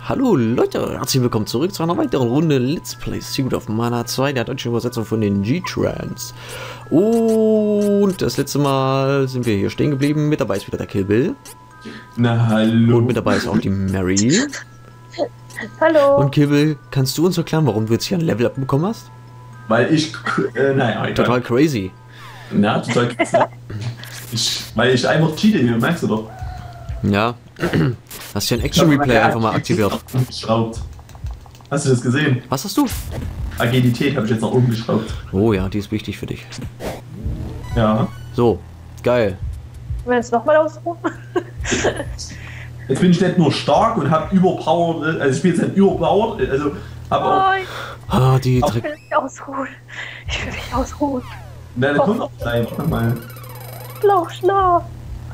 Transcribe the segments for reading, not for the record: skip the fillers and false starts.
Hallo Leute, herzlich willkommen zurück zu einer weiteren Runde Let's Play Secret of Mana 2, der deutschen Übersetzung von den G-Trans. Und das letzte Mal sind wir hier stehen geblieben. Mit dabei ist wieder der Kill Bill. Na hallo. Und mit dabei ist auch die Mary. Hallo. Und Kill Bill, kannst du uns erklären, warum du jetzt hier ein Level-Up bekommen hast? Weil ich, naja, Total crazy. Na, total crazy. Weil ich einfach cheate hier, merkst du doch. Ja. Hast du den Action Replay einfach mal aktiviert? Geschraubt. Hast du das gesehen? Was hast du? Agilität habe ich jetzt nach oben geschraubt. Oh ja, die ist wichtig für dich. Ja. So, geil. Wollen wir jetzt nochmal ausruhen? Jetzt bin ich nicht nur stark und habe überpowered, also ich bin jetzt nicht überpowered, also habe auch. Nein, Ah, die ich Dreck. will mich ausruhen. Ich will mich ausruhen. Nein, da kommt auch gleich, warte mal. Schlaf.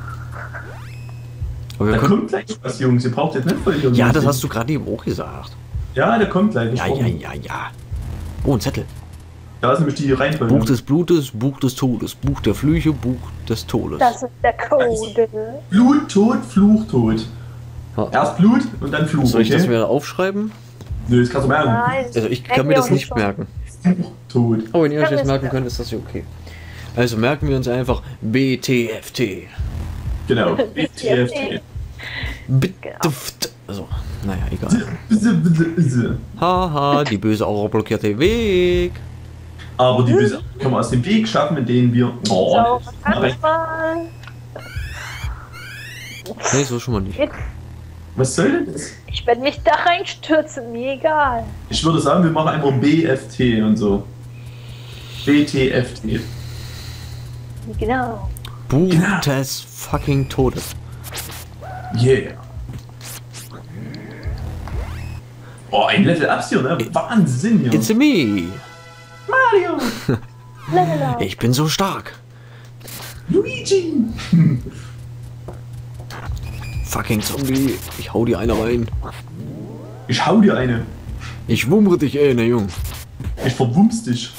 Aber wir Da können... kommt gleich was, Jungs, ihr braucht jetzt nicht voll hier. Ja, das hast du gerade eben auch gesagt. Ja, der kommt gleich. Ja. Oh, ein Zettel. Da ist nämlich die Reihenfolge. Buch des Blutes, Buch des Todes, Buch der Flüche, Buch des Todes. Das ist der Code. Blut, Tod, Fluch, Tod. Ja. Erst Blut und dann Fluch. Soll ich das okay? mir aufschreiben? Nö, das kannst du merken. Nein. Also ich kann mir das nicht merken. Fluch, Tod. Oh, wenn ihr euch Kann das es merken merken. könnt, ist das ja okay. Also merken wir uns einfach BTFT. Genau. BTFT. Bitte. Also, naja, egal. Haha, die böse Aura blockiert den Weg. Aber die Böse kann man aus dem Weg schaffen, mit denen wir. Oh, So, kannst mal. Nee, so schon mal nicht. was soll denn das? Ich werde mich da reinstürzen, mir egal. Ich würde sagen, wir machen einfach ein BFT und so. BTFT. Genau. Buch des fucking Todes. Yeah. Oh, ein Level Ups hier, ne? Wahnsinn hier. It's me. Mario. Lalala. Ich bin so stark. Luigi. Fucking Zombie. Ich hau dir eine rein. Ich hau dir eine. Ich wummere dich, ne Jung. Ich verwumms dich.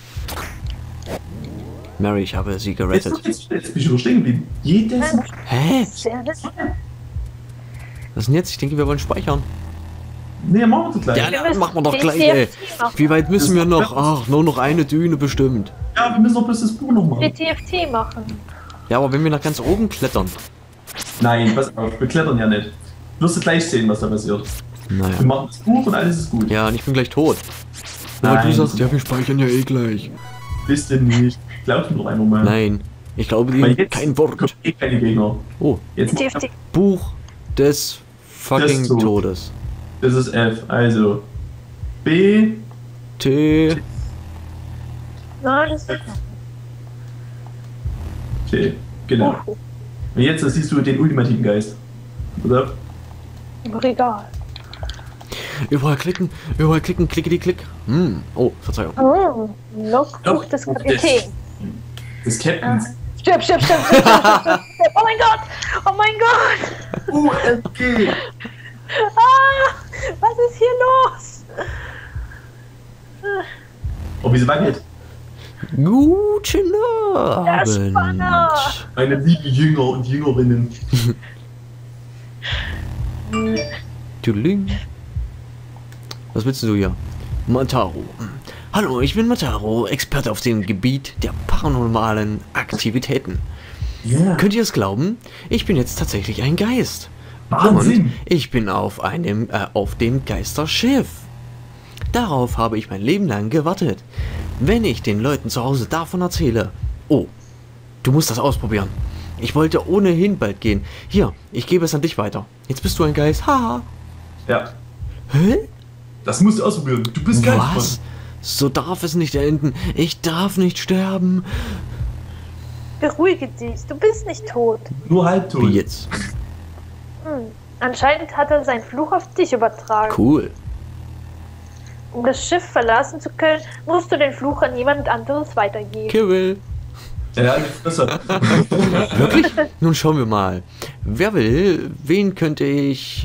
Mary, ich habe sie gerettet. Jetzt bin ich wieder stehen geblieben. Jedes Mal. Hä? Sehr nett. Was denn jetzt? Ich denke, wir wollen speichern. Nee, machen wir das Ja, gleich. ja, machen wir doch den gleich, ey. TFT machen. Wie weit müssen wir noch? Ach, nur noch eine Düne bestimmt. Ja, wir müssen doch bloß das Buch noch machen. BTFT machen. Ja, aber wenn wir nach ganz oben klettern. Nein, pass auf, wir klettern ja nicht. Wirst du gleich sehen, was da passiert. Wir Naja. machen das Buch und alles ist gut. Ja, und ich bin gleich tot. Aber du Nein. sagst, ja, wir speichern ja eh gleich. Bist du nicht. Glaub mir doch einfach mal. Nein, ich glaube Weil dir jetzt kein Wort. kommt eh keine Gegner. Oh, Jetzt BTFT. Buch des fucking Des Todes. Todes. das ist F. Also B. T. Nein, das ist T. Genau. Oh, Und jetzt siehst du den ultimativen Geist. Oder? Regal. Überall klicken, klicke die Klick. Hm. Oh, Verzeihung. Oh, Logbuch des Kapitäns. Des Captains. Stirb. Oh mein Gott! Oh mein Gott! UFG. Ah, was ist hier los? Oh, wie sie wackelt. Guten Der Spanner. Abend. Meine lieben Jünger und Jüngerinnen. Tüdeling. Was willst du hier? Mataro. Hallo, ich bin Mataro, Experte auf dem Gebiet der paranormalen Aktivitäten. Ja. Könnt ihr es glauben? Ich bin jetzt tatsächlich ein Geist. Wahnsinn. Und ich bin auf dem Geisterschiff. Darauf habe ich mein Leben lang gewartet. Wenn ich den Leuten zu Hause davon erzähle. Oh, du musst das ausprobieren. Ich wollte ohnehin bald gehen. Hier, ich gebe es an dich weiter. Jetzt bist du ein Geist. Haha. Ja. Hä? Das musst du ausprobieren. Du bist geil. Was? So darf es nicht enden. Ich darf nicht sterben. Beruhige dich, du bist nicht tot. Nur halbtot. Wie jetzt? Anscheinend hat er seinen Fluch auf dich übertragen. Cool. Um das Schiff verlassen zu können, musst du den Fluch an jemand anderes weitergeben. Kirill. Ja, die Fresse. Wirklich? Nun schauen wir mal. Wer will? Wen könnte ich...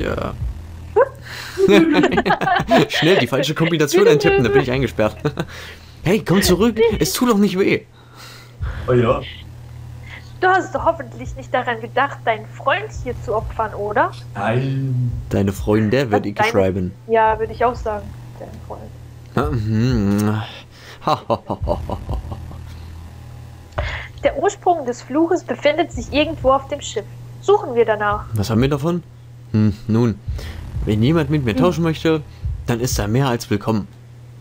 Schnell die falsche Kombination eintippen, da bin ich eingesperrt. Hey, komm zurück. Es tut doch nicht weh. Oh ja. Du hast doch hoffentlich nicht daran gedacht, deinen Freund hier zu opfern, oder? Nein. Deine Freunde würde ich Deine- schreiben. Ja, würde ich auch sagen. Dein Freund. Der Ursprung des Fluches befindet sich irgendwo auf dem Schiff. Suchen wir danach. Was haben wir davon? Nun, wenn jemand mit mir tauschen möchte, dann ist er mehr als willkommen.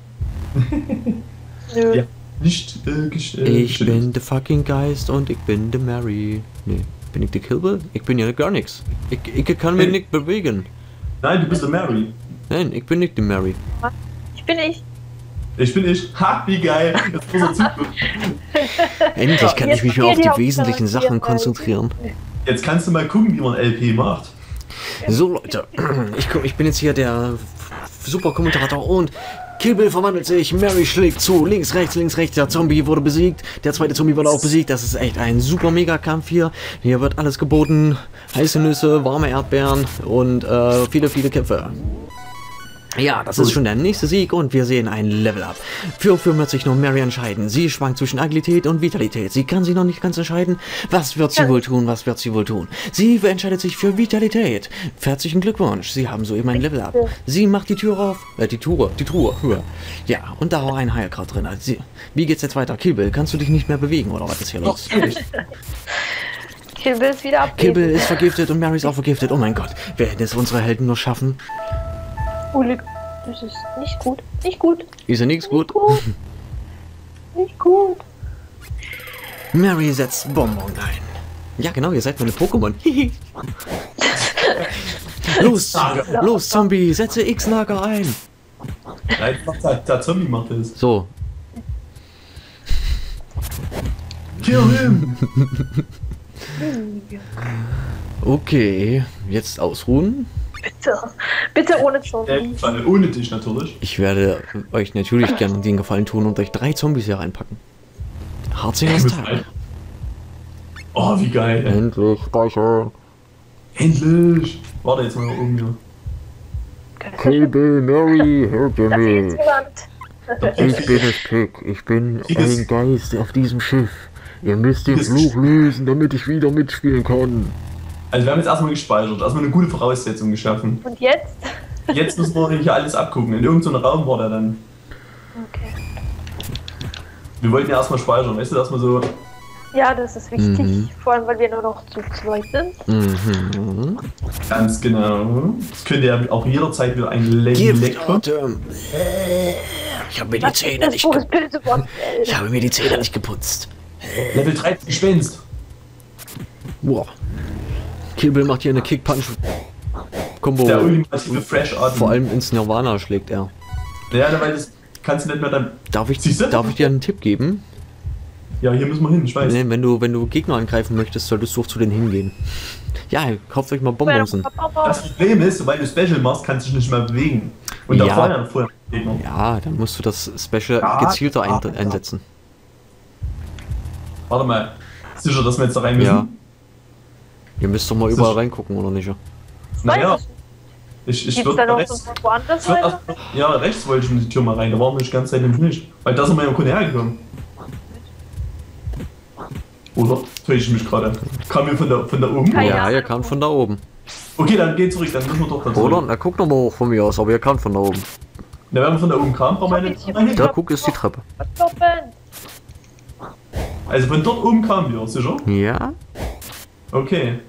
Nö. Ja. Nicht Ich bin der fucking Geist und ich bin der Mary. Nee, bin ich der Kilbe? Ich bin ja gar nichts. Ich kann mich nicht bewegen. Nein, du bist der Mary. Nein, ich bin nicht die Mary. Ich bin ich. Ich bin ich. Ha, wie geil. Jetzt muss er zugucken. Endlich kann ich mich Jetzt mehr auf die hier wesentlichen die Sachen Hauptcharaktere. konzentrieren. Jetzt kannst du mal gucken, wie man LP macht. So Leute, ich bin jetzt hier der super Kommentator und Kill Bill verwandelt sich, Mary schlägt zu, links, rechts, der Zombie wurde besiegt, der zweite Zombie wurde auch besiegt, das ist echt ein super Mega-Kampf hier. Hier wird alles geboten, heiße Nüsse, warme Erdbeeren und viele, viele Kämpfe. Ja, das ist schon der nächste Sieg und wir sehen ein Level-Up. Für wird sich nur Mary entscheiden. Sie schwankt zwischen Agilität und Vitalität. Sie kann sich noch nicht ganz entscheiden. Was wird sie wohl tun? Was wird sie wohl tun? Sie entscheidet sich für Vitalität. Herzlichen Glückwunsch. Sie haben soeben ein Level-Up. Sie macht die Tür auf. Die Truhe. Ja, und da war ein Heilkraut drin. Also wie geht's jetzt weiter? Kill Bill, kannst du dich nicht mehr bewegen oder was ist hier los? Kill Bill ist wieder Kill abwesend. Bill ist vergiftet und Mary ist auch vergiftet. Oh mein Gott, werden es unsere Helden nur schaffen? Uli, das ist nicht gut. Nicht gut. Ist ja nichts gut. Gut. Nicht gut. Mary setzt Bonbon ein. Ja genau, ihr seid meine Pokémon. los, Zombie, setze X-Nager ein. Nein, der Zombie macht das. So, Kill him! okay, jetzt ausruhen. Bitte. Bitte ohne Zombie. Ohne dich natürlich. Ich werde euch natürlich gerne den Gefallen tun und euch 3 Zombies hier reinpacken. Harzingers Tag. Oh, wie geil. Endlich, speichern. Endlich! Warte jetzt mal oben hier. Kill Bill, Mary, helfe Da fehlt mir. jemand. Ich bin es, Pick. Ich bin ein Geist auf diesem Schiff. Ihr müsst den Fluch lösen, damit ich wieder mitspielen kann. Also wir haben jetzt erstmal gespeichert, erstmal eine gute Voraussetzung geschaffen. Und jetzt? Jetzt müssen wir hier alles abgucken. In irgendeinem Raum war der dann. Okay. Wir wollten ja erstmal speichern, weißt du, erstmal so. Ja, das ist wichtig. Mhm. Vor allem, weil wir nur noch zu zweit sind. Mhm. Ganz genau. Es könnte ja auch jederzeit wieder ein Leck. Giftatem. Ich habe mir die Zähne Das nicht ist das böse Wort. Ich habe mir die Zähne nicht geputzt. Level 13 Gespenst. Wow. Kill Bill macht hier eine Kick-Punch-Kombo. Der ultimative Fresh-Atem. Vor allem ins Nirvana schlägt er. Ja, weil das kannst du nicht mehr dann. Darf ich Siehst du? dir einen Tipp geben? Ja, hier müssen wir hin, ich weiß. Nee, wenn du Gegner angreifen möchtest, solltest du auch zu denen hingehen. Ja, kauft euch mal Bonbonsen. Das Problem ist, sobald du Special machst, kannst du dich nicht mehr bewegen. Und Ja. da vorher Gegner. Ja, dann musst du das Special Ja, gezielter ja. einsetzen. Warte mal. Sicher, dass wir jetzt da rein müssen? Ja. Ihr müsst doch mal überall reingucken, oder nicht? Naja. Ich Geht's würde dann auch rechts. noch woanders Ich würd weiter? ja, rechts wollte ich in die Tür mal rein. Da waren wir die ganze Zeit nämlich nicht. Weil da sind wir ja auch hergekommen. Oder? Täusche ich mich gerade? Kamen wir von da oben? Keine Ja, Ahnung. ihr kamt von da oben. Okay, dann geht zurück, dann müssen wir doch da zurück. Oder? Na, guckt nochmal hoch von mir aus, aber ihr kamt von da oben. Na, wenn wir von da oben kamen, brauchen wir eine Da guck ist die Treppe. Stoppen. Also von dort oben kamen wir, sicher? Ja, Okay.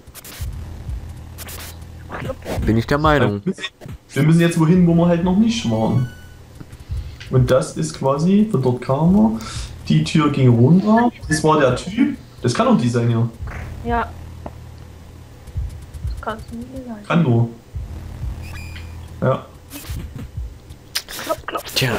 bin ich der Meinung. Wir müssen jetzt wohin, wo wir halt noch nicht waren. Und das ist quasi, von dort kamen wir. Die Tür ging runter. Das war der Typ. Das kann doch die sein, ja. Ja. Das kannst du nicht sein. Kann nur. Ja. Klopp, klopp. Tja.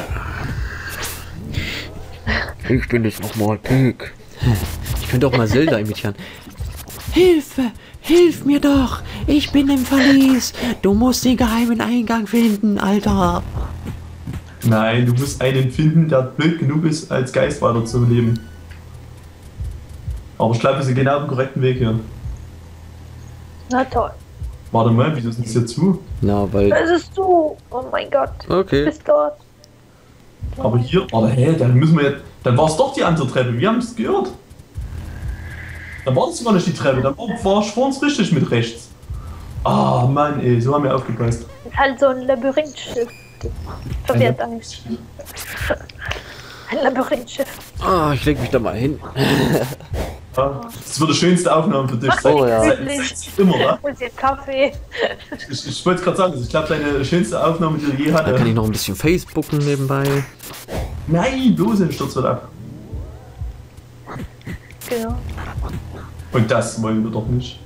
Ich bin jetzt nochmal Pig. Ich könnte auch mal Zelda imitieren. Hilfe! Hilf mir doch! Ich bin im Verlies! Du musst den geheimen Eingang finden, Alter! Nein, du musst einen finden, der blöd genug ist, als Geist weiterzuleben. Aber ich glaube, wir sind genau auf dem korrekten Weg hier. Na toll. Warte mal, wieso ist das hier zu? Na, weil... Das ist du. Oh mein Gott. Okay. Bis dort. Aber hier, warte, hä, dann müssen wir jetzt. Dann war es doch die andere Treppe, wir haben es gehört. Da war das sogar nicht die Treppe, da war ich vor uns richtig mit rechts. Ah, Mann, ey, so haben wir aufgepasst. Das ist halt so ein Labyrinthschiff. Das verwirrt eigentlich. Ein Labyrinthschiff. Ah, ich leg mich da mal hin. Ja, das wird die schönste Aufnahme für dich. Oh, ja. Immer, wa? Und jetzt Kaffee. Ich wollte es gerade sagen, ich glaube, deine schönste Aufnahme, die du je Da hatte. kann ich noch ein bisschen Facebooken nebenbei. Nein, bloß ein Sturz wird ab. Genau. Und das wollen wir doch nicht.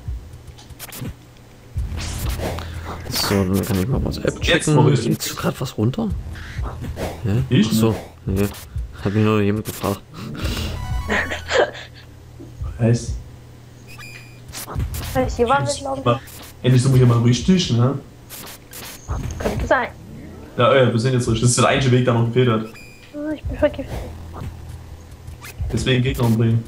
So, dann kann ich mal WhatsApp Jetzt checken. mal richtig. Lädst du gerade was runter? Ja? Ich? Ach so, nee. Hat mich nur jemand gefragt. Heißt. Hier waren wir, glaube Endlich sind wir hier mal richtig, ne? ich. Könnte sein. Ja, wir sind jetzt richtig. Das ist der einzige Weg, der noch gefehlt hat. Ich bin vergiftet. Deswegen Gegner umbringen.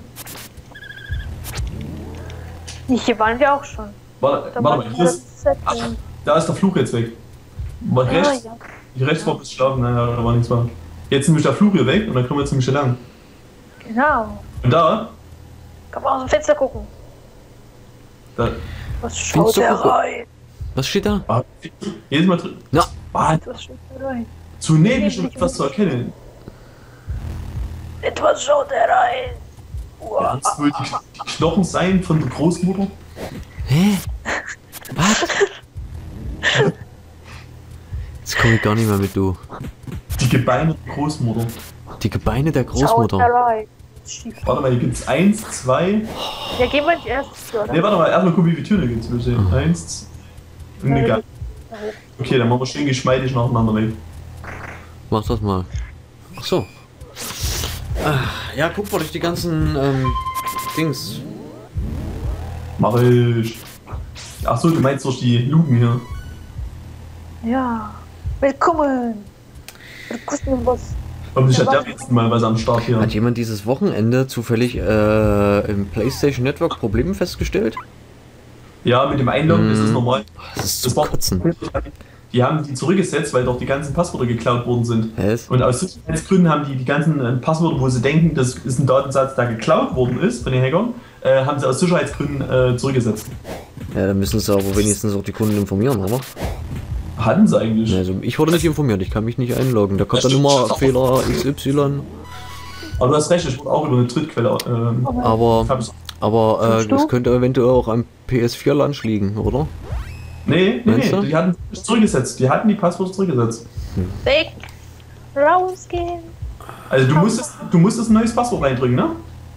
Hier waren wir auch schon. Warte Da mal, war hier ist, das Set. da ist der Fluch jetzt weg. Mal rechts, Ja. hier rechts war bis schlafen, nein, da war nichts mehr. Jetzt ist nämlich der Fluch hier weg und dann können wir jetzt nämlich hier lang. Genau. Und da, Kann man aus dem Fenster gucken. da, Was schaut Fenster der gucken. rein? Was steht da? ah, jedes Mal drin. Na, Was schaut der rein? Zu neblig, um etwas zu erkennen. Etwas schaut der rein. Werden es wohl die Knochen sein von der Großmutter? hä? Was? Jetzt komme ich gar nicht mehr mit, du. Die Gebeine der Großmutter. Die Gebeine der Schaut der Großmutter. rein. Schief. Warte mal, hier gibt's 1, 2. Ja, gehen wir nicht erst, oder? Ne, warte mal, erstmal gucken, wie viele Türen gibt's bitte. 1, ne, egal. Okay, dann machen wir schön geschmeidig nacheinander weg. Mach das mal. Ach so. Ah, ja, guck mal durch die ganzen Dings. Mach ich. Ach so, du meinst durch die Luken hier. Ja. Willkommen. Willkommen. Hoffentlich hat der jetzt mal was am Start hier. Hat jemand dieses Wochenende zufällig im PlayStation Network Probleme festgestellt? Ja, mit dem Einloggen ist es normal. Das ist Das zu war kotzen. Die haben die zurückgesetzt, weil doch die ganzen Passwörter geklaut worden sind. Was? Und aus Sicherheitsgründen haben die ganzen Passwörter, wo sie denken, das ist ein Datensatz, der geklaut worden ist von den Hackern, haben sie aus Sicherheitsgründen zurückgesetzt. Ja, dann müssen sie aber wenigstens auch die Kunden informieren, oder? Hatten sie eigentlich. Also ich wurde nicht informiert, ich kann mich nicht einloggen. Da kommt Das dann immer stimmt. Fehler XY. Aber du hast recht, ich wurde auch über eine Drittquelle. Aber, Hab's- aber das könnte eventuell auch am PS4-Launch liegen, oder? Nee, Meinst du? die hatten es zurückgesetzt. Die hatten die Passwörter zurückgesetzt. Weg. Rausgehen. Also du musstest ein neues Passwort reindrücken, ne?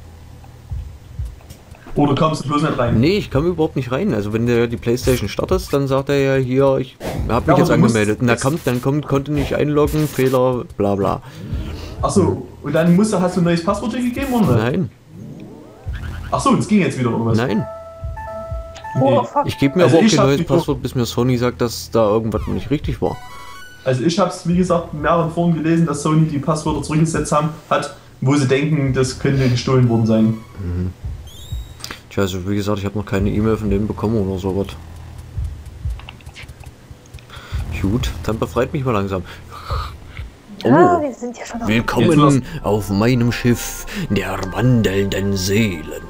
Oder kommst du bloß nicht rein? Nee, ich kam überhaupt nicht rein. Also wenn du die Playstation startest, dann sagt er ja hier, ich habe mich Ja, jetzt aber du musst- angemeldet. Und konnte nicht einloggen, Fehler, bla bla. Achso, und dann hast du ein neues Passwort gegeben oder? Nein, Achso, das ging jetzt wieder oder was? nein. Oh, Nee. fuck. Ich gebe mir Also aber auch ich kein hab neues die- Passwort, bis mir Sony sagt, dass da irgendwas nicht richtig war. Also ich habe es, wie gesagt, in mehreren Foren gelesen, dass Sony die Passwörter zurückgesetzt hat, wo sie denken, das könnte gestohlen worden sein. Tja, also wie gesagt, ich habe noch keine E-Mail von denen bekommen oder sowas. Gut, dann befreit mich mal langsam. Ja, Oh, wir sind ja schon auf willkommen auf meinem Schiff der wandelnden Seelen.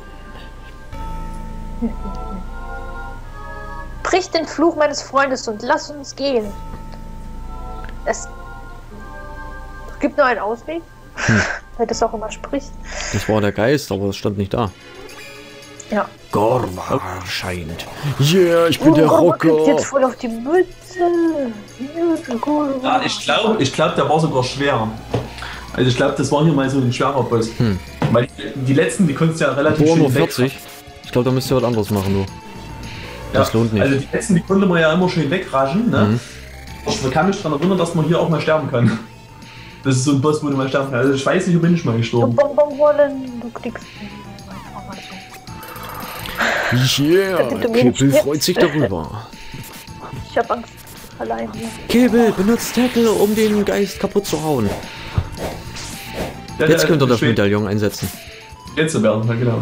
Brich den Fluch meines Freundes und lass uns gehen. Es gibt nur einen Ausweg, weil das auch immer spricht. Das war der Geist, aber das stand nicht da. Ja. Gorva erscheint. Yeah, ich bin der kriegt Rocker. jetzt voll auf die Mütze. Ja, ich glaube, der war sogar schwer. Also ich glaube, das war hier mal so ein schwerer Boss. Weil die letzten, die konntest du ja relativ Boah, nur schön weg. 40. Ich glaube, da müsst ihr was anderes machen, du. Das lohnt nicht. Also die letzten, die konnte man ja immer schön wegraschen, ne? Ich kann mich daran erinnern, dass man hier auch mal sterben kann. Das ist so ein Boss, wo du mal sterben kannst. Also ich weiß nicht, wo bin ich mal Du gestorben. Bonbon wollen, du kriegst. Yeah, bitte mir Kibbel nicht freut sich darüber. Ich hab Angst. Allein hier. Kibbel, benutzt Tackle, um den Geist kaputt zu hauen. Ja, Jetzt könnt ihr das schwer- Medaillon einsetzen. Jetzt werden, ja genau.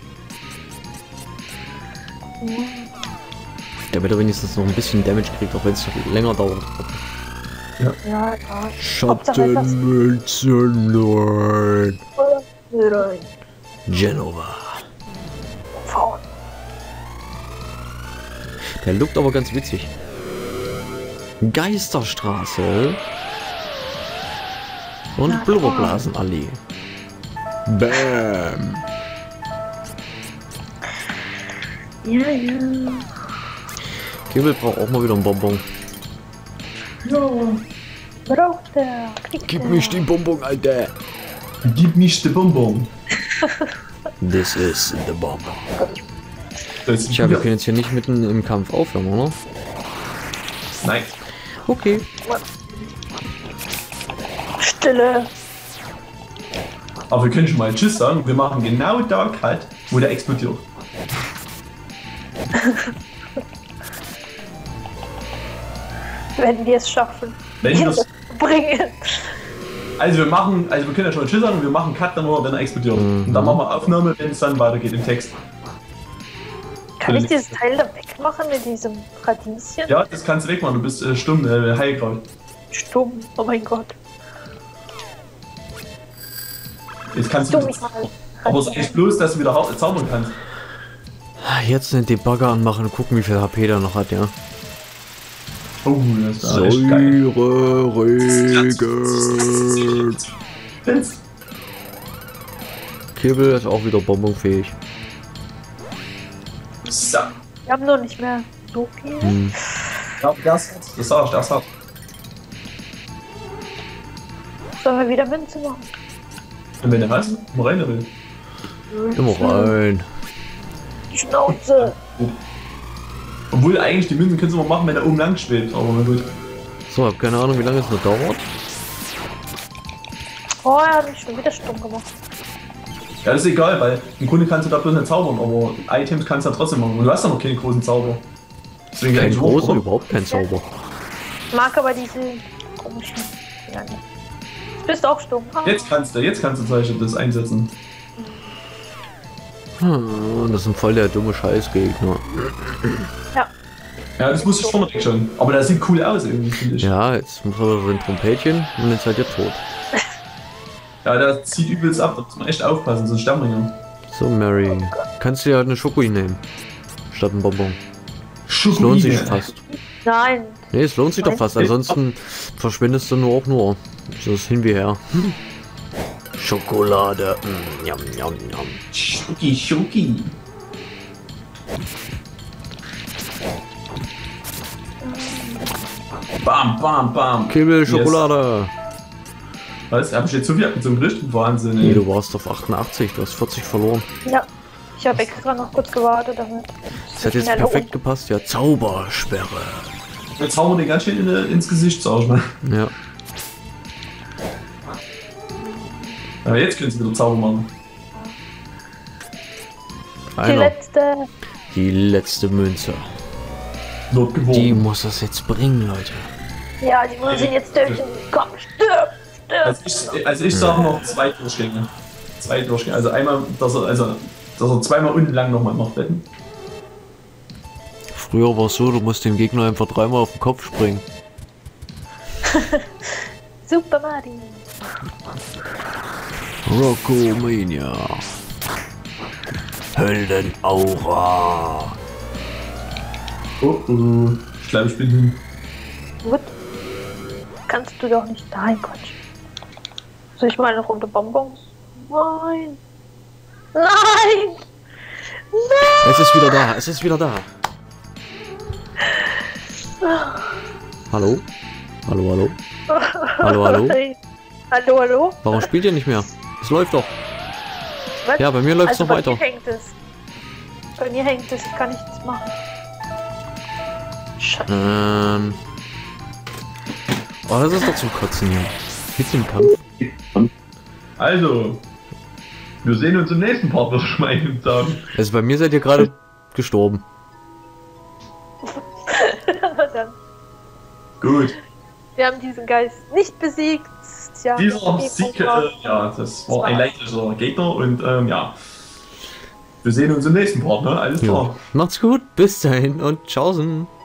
Damit er wenigstens noch ein bisschen Damage kriegt, auch wenn es länger dauert. Ja, ja. Schattenmütze, nein. Rein. Genova. Der lookt aber ganz witzig. Geisterstraße. Und Blubberblasenallee. Bam. Ja, ja. Kibbel braucht auch mal wieder einen Bonbon. Ja. Braucht er. Gib mich die Bonbon, Alter. Gib mich die Bonbon. This is the Bonbon. Das Tja, wir können jetzt hier nicht mitten im Kampf aufhören, oder? Nein. Okay. Stille. Aber wir können schon mal Tschüss sagen. Wir machen genau da Cut, wo der explodiert. Wenn wir es schaffen. Wenn wir es bringen. Also wir können ja schon mal Tschüss sagen und wir machen Cut dann nur, wenn er explodiert. Und dann machen wir Aufnahme, wenn es dann weitergeht im Text. Kann ich dieses Teil da wegmachen mit diesem Radieschen? Ja, das kannst du wegmachen, du bist stumm, heilgrau. Stumm, oh mein Gott. Jetzt kannst du. Stumm ich mal. Aber es ist eigentlich bloß, dass du wieder zaubern kannst. Jetzt den Debugger anmachen und gucken, wie viel HP der noch hat, ja. Oh, das ist echt geil. Säure-Regen. Kibbel ist auch wieder bonbonfähig. So. Wir haben noch nicht mehr so viel. Ja, das sag ich, das hat. Sollen wir wieder Münze machen? Und wenn der was? Mal rein will. Immer rein. Schnauze. Obwohl eigentlich die Münzen kannst du mal machen, wenn er oben lang schwebt, aber na gut. So, hab keine Ahnung, wie lange es noch dauert. Oh, er hat mich schon wieder stumm gemacht. Ja, das ist egal, weil im Grunde kannst du da bloß nicht zaubern, aber Items kannst du ja trotzdem machen. Und du hast ja noch keine großen Zauber. Deswegen Kein eigentlich großer, hoch, überhaupt kein Zauber. Ich mag aber diese komischen. Ja, nicht. Du bist auch stumm. Ah. Jetzt kannst du zum Beispiel das einsetzen. Das sind voll der dumme Scheißgegner. Ja. Ja, das musst du vorne weg schon. Aber das sieht cool aus irgendwie, finde ich. Ja, jetzt muss er so ein Trompetchen und jetzt seid ihr tot. Ja, der zieht übelst ab, da muss man echt aufpassen, so ein Stammringer. So, Mary. Kannst du ja eine Schokoi nehmen. Statt ein Bonbon. Es lohnt sich fast. Nein. Nee, es lohnt sich doch fast. Ansonsten verschwindest du nur auch nur. So ist hin wie her. Schokolade. Yum, yum, yum. Schoki. Bam, bam, bam. Kibbel, Schokolade. Yes. Was? Hab ich jetzt so viel abgezogen? Richtig? Wahnsinn, Nee, ey. du warst auf 88. Du hast 40 verloren. Ja. Ich habe extra noch kurz gewartet damit. Das hat jetzt perfekt gepasst. Ja, Zaubersperre. Jetzt hauen wir den ganz schön ins Gesicht, sag ich mal. Ja. Aber jetzt können sie wieder Zauber machen. Einer. Die Die letzte Münze. Wird Die gewonnen. muss das jetzt bringen, Leute. Ja, die müssen jetzt töten. Komm, stirb! Also ich sage noch 2 Durchgänge. 2 Durchgänge. Also einmal, dass er zweimal unten lang nochmal macht, wetten. Früher war es so, du musst dem Gegner einfach 3-mal auf den Kopf springen. Super Mario. Rockomania. Höllenaura. Oh. Ich glaube, ich bin hin. Gut. Kannst du doch nicht. Nein, Quatsch. Soll ich mal eine Runde Bonbons? Nein. Nein! Nein! Es ist wieder da, es ist wieder da. Hallo? Hallo, hallo? Hallo, hallo? Hallo, hallo? Warum spielt ihr nicht mehr? Es läuft doch. Was? Ja, bei mir läuft es noch bei weiter. Mir hängt es. Bei mir hängt es, ich kann nichts machen. Scheiße. Oh, das ist doch zum Kotzen hier. Mit dem Kampf. Also, wir sehen uns im nächsten Part, würde ich mal eben sagen. Also bei mir seid ihr gerade gestorben. Dann. Gut. Wir haben diesen Geist nicht besiegt. Tja, Dieser Sieg, ja, das war ein leichter Gegner und ja. Wir sehen uns im nächsten Part, ne? Alles klar. Ja. Macht's gut, bis dahin und tschaußen.